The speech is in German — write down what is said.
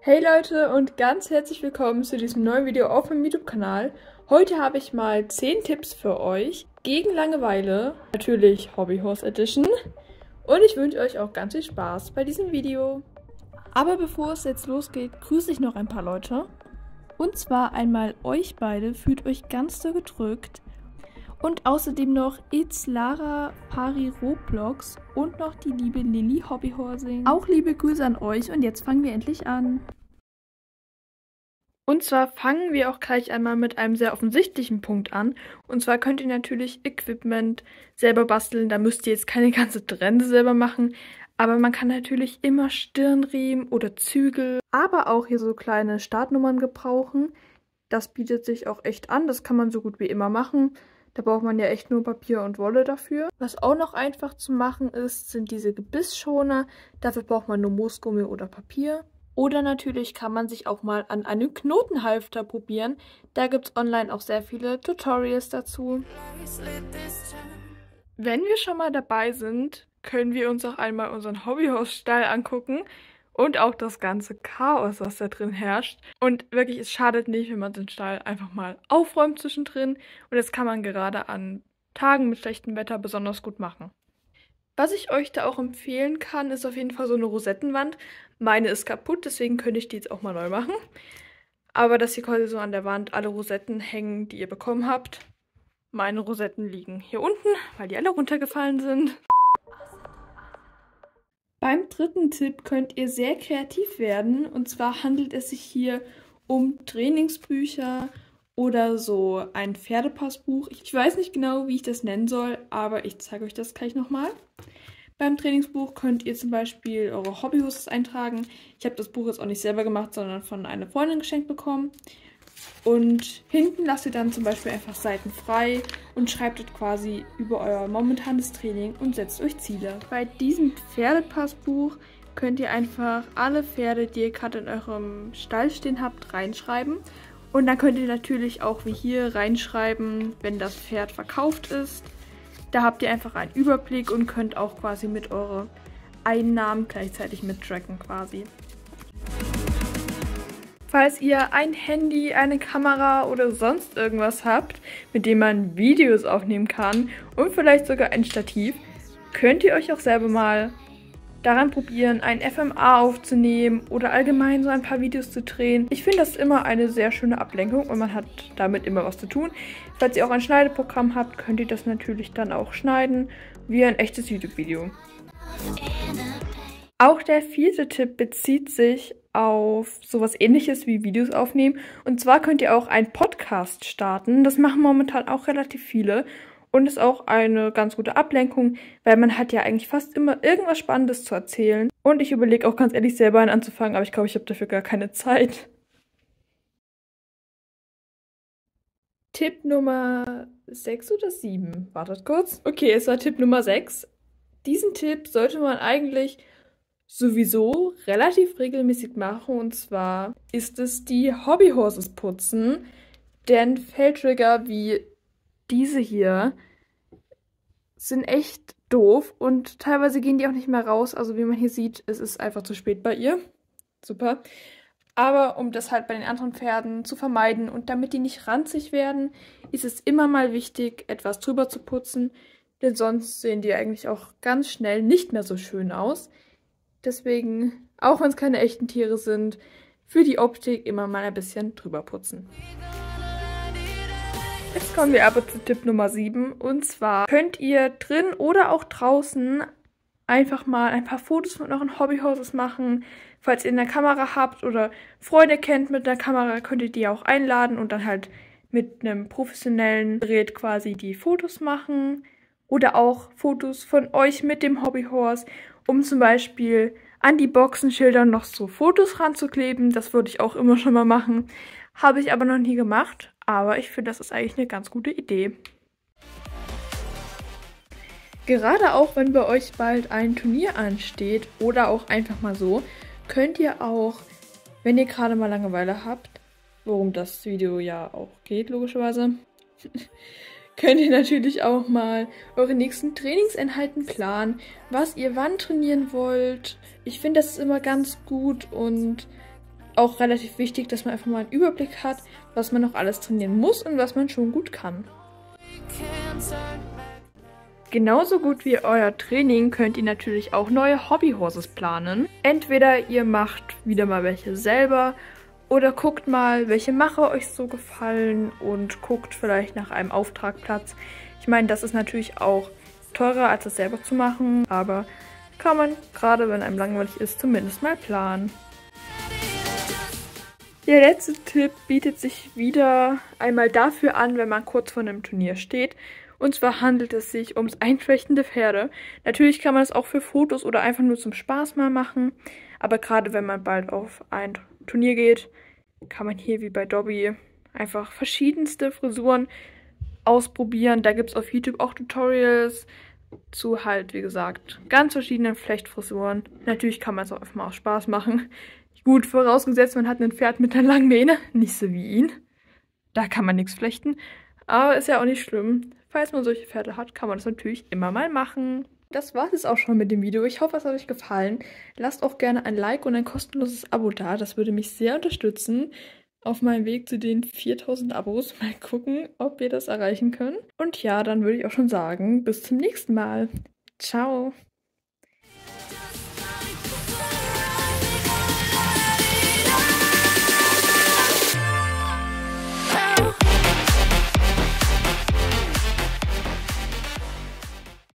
Hey Leute und ganz herzlich willkommen zu diesem neuen Video auf meinem YouTube-Kanal. Heute habe ich mal 10 Tipps für euch gegen Langeweile, natürlich Hobby Horse Edition. Und ich wünsche euch auch ganz viel Spaß bei diesem Video. Aber bevor es jetzt losgeht, grüße ich noch ein paar Leute. Und zwar einmal euch beide, fühlt euch ganz so gedrückt. Und außerdem noch It's Lara Pari Roblox und noch die liebe Lilly Hobbyhorsing. Auch liebe Grüße an euch und jetzt fangen wir endlich an. Und zwar fangen wir auch gleich einmal mit einem sehr offensichtlichen Punkt an. Und zwar könnt ihr natürlich Equipment selber basteln. Da müsst ihr jetzt keine ganze Trense selber machen. Aber man kann natürlich immer Stirnriemen oder Zügel, aber auch hier so kleine Startnummern gebrauchen. Das bietet sich auch echt an. Das kann man so gut wie immer machen. Da braucht man ja echt nur Papier und Wolle dafür. Was auch noch einfach zu machen ist, sind diese Gebissschoner. Dafür braucht man nur Moosgummi oder Papier. Oder natürlich kann man sich auch mal an einem Knotenhalfter probieren. Da gibt es online auch sehr viele Tutorials dazu. Wenn wir schon mal dabei sind, können wir uns auch einmal unseren Hobbyhorse-Stall angucken. Und auch das ganze Chaos, was da drin herrscht. Und wirklich, es schadet nicht, wenn man den Stall einfach mal aufräumt zwischendrin. Und das kann man gerade an Tagen mit schlechtem Wetter besonders gut machen. Was ich euch da auch empfehlen kann, ist auf jeden Fall so eine Rosettenwand. Meine ist kaputt, deswegen könnte ich die jetzt auch mal neu machen. Aber dass hier quasi so an der Wand alle Rosetten hängen, die ihr bekommen habt. Meine Rosetten liegen hier unten, weil die alle runtergefallen sind. Beim dritten Tipp könnt ihr sehr kreativ werden. Und zwar handelt es sich hier um Trainingsbücher oder so ein Pferdepassbuch. Ich weiß nicht genau, wie ich das nennen soll, aber ich zeige euch das gleich nochmal. Beim Trainingsbuch könnt ihr zum Beispiel eure Hobbyhorses eintragen. Ich habe das Buch jetzt auch nicht selber gemacht, sondern von einer Freundin geschenkt bekommen. Und hinten lasst ihr dann zum Beispiel einfach Seiten frei und schreibt dort quasi über euer momentanes Training und setzt euch Ziele. Bei diesem Pferdepassbuch könnt ihr einfach alle Pferde, die ihr gerade in eurem Stall stehen habt, reinschreiben. Und dann könnt ihr natürlich auch wie hier reinschreiben, wenn das Pferd verkauft ist. Da habt ihr einfach einen Überblick und könnt auch quasi mit euren Einnahmen gleichzeitig mittracken quasi. Falls ihr ein Handy, eine Kamera oder sonst irgendwas habt, mit dem man Videos aufnehmen kann und vielleicht sogar ein Stativ, könnt ihr euch auch selber mal daran probieren, ein FMA aufzunehmen oder allgemein so ein paar Videos zu drehen. Ich finde das immer eine sehr schöne Ablenkung und man hat damit immer was zu tun. Falls ihr auch ein Schneideprogramm habt, könnt ihr das natürlich dann auch schneiden, wie ein echtes YouTube-Video. Auch der vierte Tipp bezieht sich auf sowas Ähnliches wie Videos aufnehmen. Und zwar könnt ihr auch einen Podcast starten. Das machen momentan auch relativ viele. Und ist auch eine ganz gute Ablenkung, weil man hat ja eigentlich fast immer irgendwas Spannendes zu erzählen. Und ich überlege auch ganz ehrlich selber einen anzufangen, aber ich glaube, ich habe dafür gar keine Zeit. Tipp Nummer 6 oder 7? Wartet kurz. Okay, es war Tipp Nummer 6. Diesen Tipp sollte man eigentlich sowieso relativ regelmäßig machen, und zwar ist es die Hobbyhorses putzen, denn Felltrigger wie diese hier sind echt doof und teilweise gehen die auch nicht mehr raus, also wie man hier sieht, es ist einfach zu spät bei ihr. Super. Aber um das halt bei den anderen Pferden zu vermeiden und damit die nicht ranzig werden, ist es immer mal wichtig, etwas drüber zu putzen, denn sonst sehen die eigentlich auch ganz schnell nicht mehr so schön aus. Deswegen, auch wenn es keine echten Tiere sind, für die Optik immer mal ein bisschen drüber putzen. Jetzt kommen wir aber zu Tipp Nummer 7. Und zwar könnt ihr drin oder auch draußen einfach mal ein paar Fotos von euren Hobbyhorses machen. Falls ihr eine Kamera habt oder Freunde kennt mit einer Kamera, könnt ihr die auch einladen und dann halt mit einem professionellen Gerät quasi die Fotos machen. Oder auch Fotos von euch mit dem Hobbyhorse, um zum Beispiel an die Boxenschilder noch so Fotos ranzukleben. Das würde ich auch immer schon mal machen. Habe ich aber noch nie gemacht. Aber ich finde, das ist eigentlich eine ganz gute Idee. Gerade auch, wenn bei euch bald ein Turnier ansteht oder auch einfach mal so, könnt ihr auch, wenn ihr gerade mal Langeweile habt, worum das Video ja auch geht, logischerweise, könnt ihr natürlich auch mal eure nächsten Trainingseinheiten planen, was ihr wann trainieren wollt. Ich finde, das ist immer ganz gut und auch relativ wichtig, dass man einfach mal einen Überblick hat, was man noch alles trainieren muss und was man schon gut kann. Genauso gut wie euer Training könnt ihr natürlich auch neue Hobbyhorses planen. Entweder ihr macht wieder mal welche selber oder guckt mal, welche Macher euch so gefallen und guckt vielleicht nach einem Auftragplatz. Ich meine, das ist natürlich auch teurer, als es selber zu machen, aber kann man, gerade wenn einem langweilig ist, zumindest mal planen. Der letzte Tipp bietet sich wieder einmal dafür an, wenn man kurz vor einem Turnier steht. Und zwar handelt es sich ums Einflechten der Pferde. Natürlich kann man es auch für Fotos oder einfach nur zum Spaß mal machen. Aber gerade wenn man bald auf ein Turnier geht, kann man hier wie bei Dobby einfach verschiedenste Frisuren ausprobieren. Da gibt es auf YouTube auch Tutorials zu halt, wie gesagt, ganz verschiedenen Flechtfrisuren. Natürlich kann man es auch einfach mal aus Spaß machen. Gut, vorausgesetzt, man hat ein Pferd mit einer langen Mähne, nicht so wie ihn. Da kann man nichts flechten, aber ist ja auch nicht schlimm. Falls man solche Pferde hat, kann man das natürlich immer mal machen. Das war es auch schon mit dem Video. Ich hoffe, es hat euch gefallen. Lasst auch gerne ein Like und ein kostenloses Abo da. Das würde mich sehr unterstützen auf meinem Weg zu den 4000 Abos. Mal gucken, ob wir das erreichen können. Und ja, dann würde ich auch schon sagen, bis zum nächsten Mal. Ciao!